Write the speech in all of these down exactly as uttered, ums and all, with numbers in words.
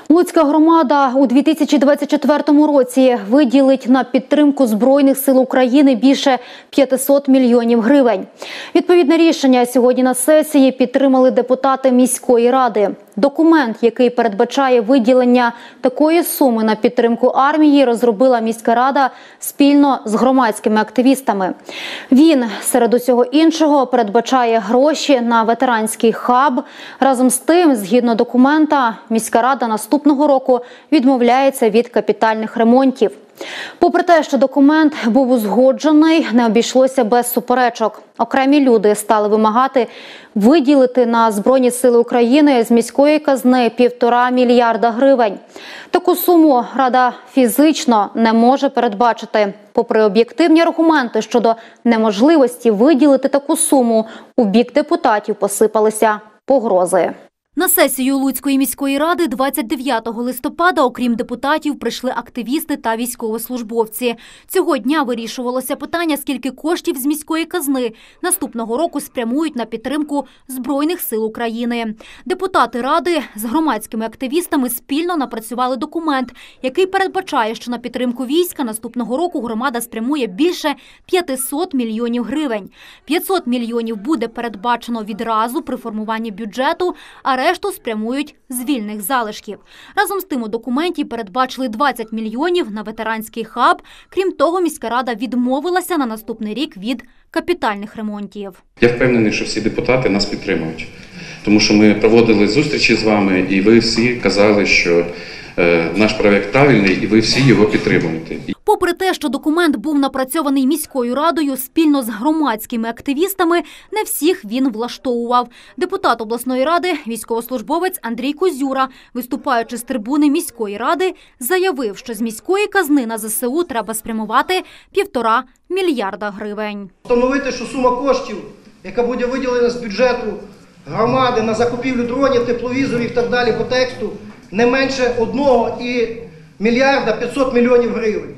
Луцька громада у дві тисячі двадцять четвертому році виділить на підтримку Збройних сил України більше п'ятисот мільйонів гривень. Відповідне рішення сьогодні на сесії підтримали депутати міської ради. Документ, який передбачає виділення такої суми на підтримку армії, розробила міська рада спільно з громадськими активістами. Він, серед усього іншого, передбачає гроші на ветеранський хаб. Разом з тим, згідно документа, міська рада наступного року відмовляється від капітальних ремонтів. Попри те, що документ був узгоджений, не обійшлося без суперечок. Окремі люди стали вимагати виділити на Збройні сили України з міської казни півтора мільярда гривень. Таку суму Рада фізично не може передбачити. Попри об'єктивні аргументи щодо неможливості виділити таку суму, у бік депутатів посипалися погрози. На сесію Луцької міської ради двадцять дев'ятого листопада, окрім депутатів, прийшли активісти та військовослужбовці. Цього дня вирішувалося питання, скільки коштів з міської казни наступного року спрямують на підтримку Збройних сил України. Депутати ради з громадськими активістами спільно напрацювали документ, який передбачає, що на підтримку війська наступного року громада спрямує більше п'ятисот мільйонів гривень. п'ятсот мільйонів буде передбачено відразу при формуванні бюджету, а решту спрямують з вільних залишків. Разом з тим у документі передбачили двадцять мільйонів на ветеранський хаб. Крім того, міська рада відмовилася на наступний рік від капітальних ремонтів. Я впевнений, що всі депутати нас підтримують, тому що ми проводили зустрічі з вами, і ви всі казали, що е, наш проєкт правильний, і ви всі його підтримуєте. Попри те, що документ був напрацьований міською радою спільно з громадськими активістами, не всіх він влаштовував. Депутат обласної ради, військовослужбовець Андрій Козюра, виступаючи з трибуни міської ради, заявив, що з міської казни на ЗСУ треба спрямувати півтора мільярда гривень. Встановити, що сума коштів, яка буде виділена з бюджету громади на закупівлю дронів, тепловізорів і так далі по тексту, не менше одного мільярда п'ятсот мільйонів гривень.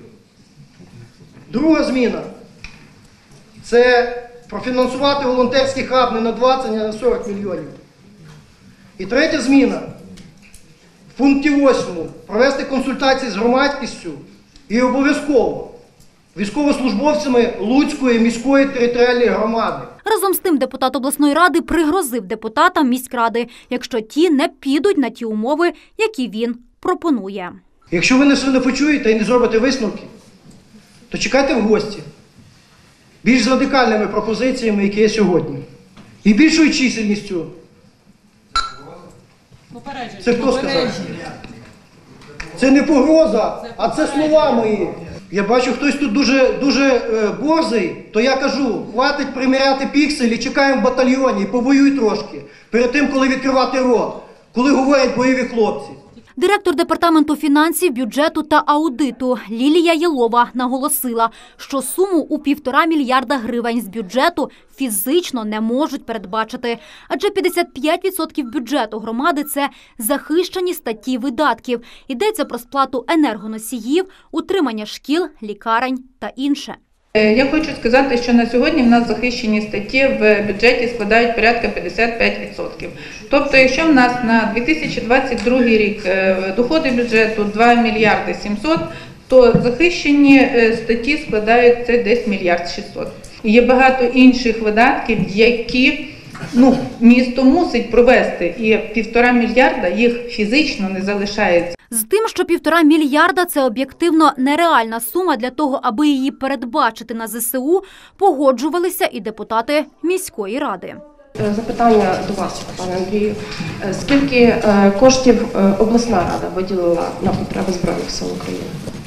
Друга зміна – це профінансувати волонтерський хаб не на двадцять, а на сорок мільйонів. І третя зміна – в пункті восьмому провести консультації з громадськістю і обов'язково військовослужбовцями Луцької міської територіальної громади. Разом з тим депутат обласної ради пригрозив депутатам міськради, якщо ті не підуть на ті умови, які він пропонує. Якщо ви не почуєте і не зробите висновки, то чекайте в гості більш радикальними пропозиціями, які є сьогодні. І більшою чисельністю. Це хто сказав? Це не погроза, а це слова мої. Я бачу, хтось тут дуже, дуже е, борзий, то я кажу, хватить приміряти пікселі, чекаємо в батальйоні і повоюй трошки. Перед тим, коли відкривати рот, коли говорять бойові хлопці. Директор департаменту фінансів, бюджету та аудиту Лілія Єлова наголосила, що суму у півтора мільярда гривень з бюджету фізично не можуть передбачити. Адже п'ятдесят п'ять відсотків бюджету громади – це захищені статті видатків. Йдеться про сплату енергоносіїв, утримання шкіл, лікарень та інше. Я хочу сказати, що на сьогодні в нас захищені статті в бюджеті складають порядка п'ятдесят п'ять відсотків. Тобто, якщо в нас на дві тисячі двадцять другий рік доходи бюджету два мільярди сімсот, то захищені статті складають це десь мільярд шістсот. І є багато інших видатків, які ну, місто мусить провести, і півтора мільярда їх фізично не залишається. З тим, що півтора мільярда – це об'єктивно нереальна сума для того, аби її передбачити на ЗСУ, погоджувалися і депутати міської ради. Запитання до вас, пане Андрію. Скільки коштів обласна рада виділила на потреби Збройних сил України?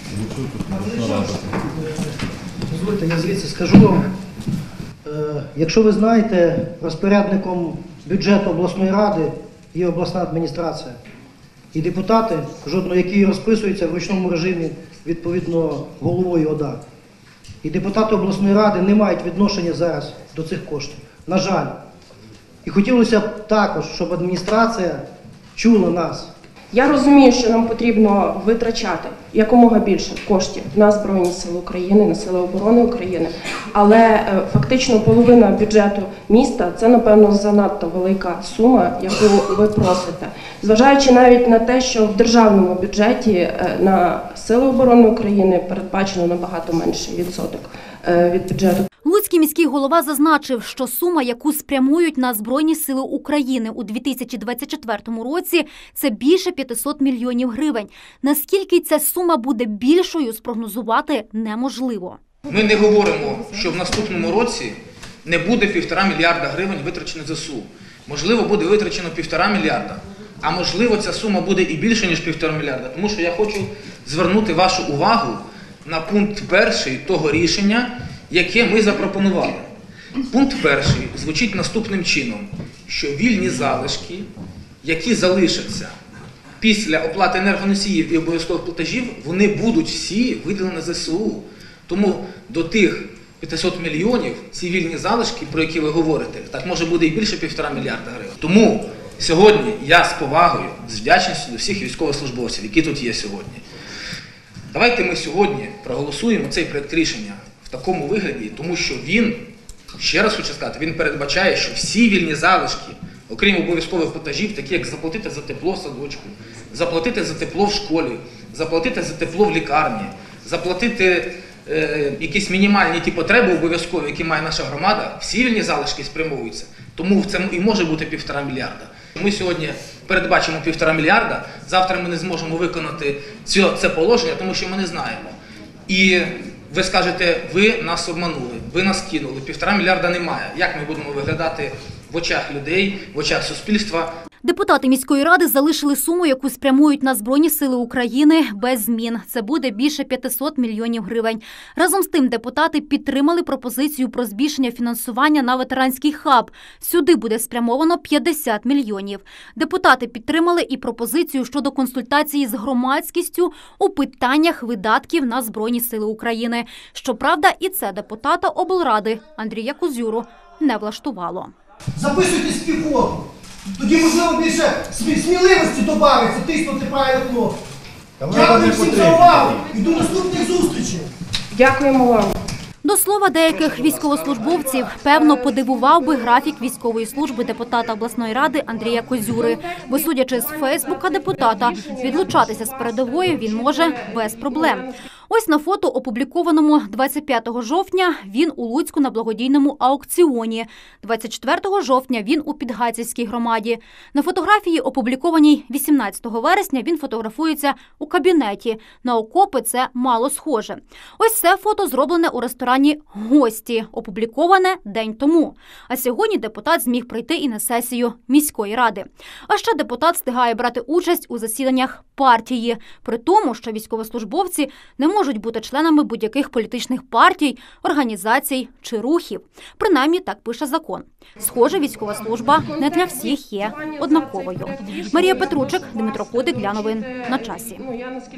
Дозвольте, я звідси скажу вам. Якщо ви знаєте, розпорядником бюджету обласної ради є обласна адміністрація. І депутати, жодного які розписуються в ручному режимі, відповідно, головою ОДА. І депутати обласної ради не мають відношення зараз до цих коштів. На жаль. І хотілося б також, щоб адміністрація чула нас. Я розумію, що нам потрібно витрачати якомога більше коштів на Збройні Сили України, на Сили оборони України, але е, фактично половина бюджету міста – це, напевно, занадто велика сума, яку ви просите. Зважаючи навіть на те, що в державному бюджеті е, на Сили оборони України передбачено набагато менший відсоток е, від бюджету. Луцький міський голова зазначив, що сума, яку спрямують на Збройні сили України у дві тисячі двадцять четвертому році, це більше п'ятисот мільйонів гривень. Наскільки ця сума буде більшою, спрогнозувати неможливо. Ми не говоримо, що в наступному році не буде півтора мільярда гривень витрачено зе ес у. Можливо, буде витрачено півтора мільярда, а можливо, ця сума буде і більше, ніж півтора мільярда. Тому що я хочу звернути вашу увагу на пункт перший того рішення, яке ми запропонували. Пункт перший звучить наступним чином, що вільні залишки, які залишаться після оплати енергоносіїв і обов'язкових платежів, вони будуть всі виділені зе ес у. Тому до тих п'ятисот мільйонів ці вільні залишки, про які ви говорите, так може буде і більше півтора мільярда гривень. Тому сьогодні я з повагою, з вдячністю до всіх військовослужбовців, які тут є сьогодні. Давайте ми сьогодні проголосуємо цей проєкт рішення в такому вигляді, тому що він, ще раз хочу сказати, він передбачає, що всі вільні залишки, окрім обов'язкових платежів, такі як заплатити за тепло в садочку, заплатити за тепло в школі, заплатити за тепло в лікарні, заплатити е, якісь мінімальні ті потреби обов'язкові, які має наша громада, всі вільні залишки спрямовуються. Тому в цьому і може бути півтора мільярда. Ми сьогодні передбачимо півтора мільярда, завтра ми не зможемо виконати це, це положення, тому що ми не знаємо. І ви скажете, ви нас обманули, ви нас кинули, півтора мільярда немає. Як ми будемо виглядати в очах людей, в очах суспільства? Депутати міської ради залишили суму, яку спрямують на Збройні сили України, без змін. Це буде більше п'ятисот мільйонів гривень. Разом з тим депутати підтримали пропозицію про збільшення фінансування на ветеранський хаб. Сюди буде спрямовано п'ятдесят мільйонів. Депутати підтримали і пропозицію щодо консультації з громадськістю у питаннях видатків на Збройні сили України. Щоправда, і це депутата облради Андрія Козюру не влаштувало. Записуйтесь в півфону. Тоді, можливо, більше сміливості добавиться, тиснути правильну кнопку. Дякую всім за увагу і до наступних зустрічей. Дякуємо вам. До слова, деяких військовослужбовців, певно, подивував би графік військової служби депутата обласної ради Андрія Козюри. Бо, судячи з Фейсбука депутата, відлучатися з передової він може без проблем. Ось на фото, опублікованому двадцять п'ятого жовтня, він у Луцьку на благодійному аукціоні. двадцять четвертого жовтня він у Підгайцівській громаді. На фотографії, опублікованій вісімнадцятого вересня, він фотографується у кабінеті. На окопи це мало схоже. Ось це фото зроблене у ресторані «Гості», опубліковане день тому. А сьогодні депутат зміг прийти і на сесію міської ради. А ще депутат встигає брати участь у засіданнях партії, при тому, що військовослужбовці не можуть бути членами будь-яких політичних партій, організацій чи рухів. Принаймні, так пише закон. Схоже, військова служба не для всіх є однаковою. Марія Петручик, Дмитро Кудик для новин на часі.